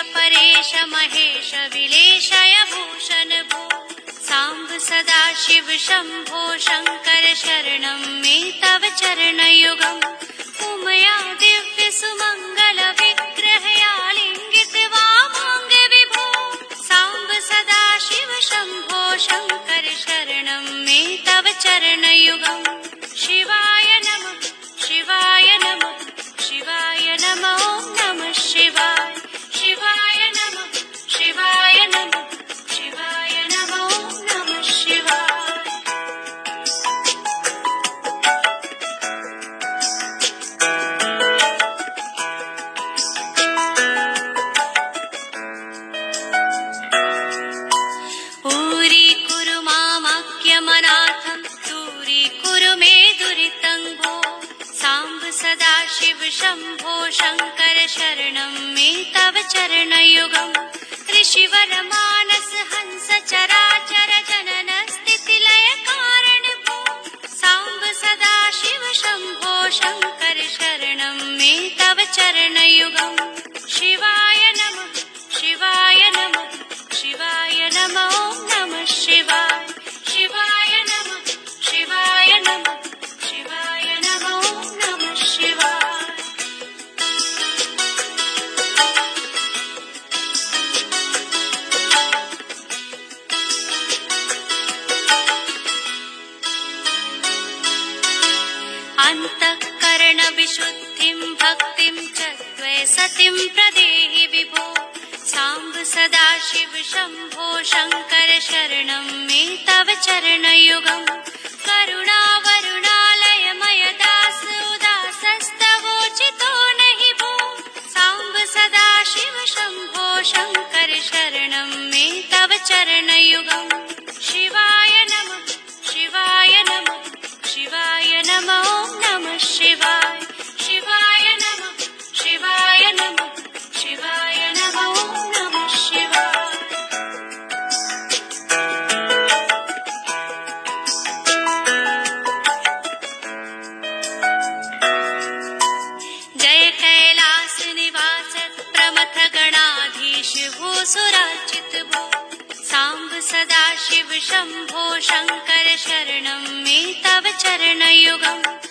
परेश महेश विलेशय भूषण भो साम्ब सदा शिव शम्भो शङ्कर शरणं मे तव चरणयुगम् उमया दिव्य सुमङ्गल विग्रहयालिङ्गित वामाङ्ग विभो साम्ब सदा शिव शम्भो शङ्कर शरणं मे तव चरणयुगम् शिवाय नमः शिवाय नमः शिवाय नमो नमः शिवाय शिवाय नमः शिवाय नमः शिवाय नमो नमः शिवाय ऊरी कुरु मामाख्यमनाथं दूरी कुरु मे दुरितं भो साम्ब सदा शिव शम्भो शङ्कर शरणं मे तव चरणयुगम् ऋषिवर मानस हंस चराचर जनन स्थितिलय कारण भो साम्ब सदा शिव शम्भो शङ्कर शरणं मे तव चरणयुगम् शिवाय नमः शिवाय नमः शिवाय नमो नमः शिवाय शिवाय नमः शिवाय नमः शिवाय नमो नमः शिवाय अन्तःकरण विशुद्धिं भक्तिं च द्वै सतिं प्रदेहि विभो साम्ब सदा शिव शम्भो शङ्कर शरणं मे तव चरणयुगम् करुणा वरुणालयमय दास उदासस्तवोचितो नहि भो साम्ब सदा शिव शम्भो शङ्कर शरणं मे तव चरणयुगम् शिवाय नमः शिवाय नमः शिवाय नमो नमः शिवाय शिवाय नमः शिवाय नमः शिवाय नमो नमः शिवाय जय कैलास निवास प्रमथ गणाधीश भूसुरार्चित भो साम्ब सदा शिव शम्भो शङ्कर शरणं मे तव चरणयुगम्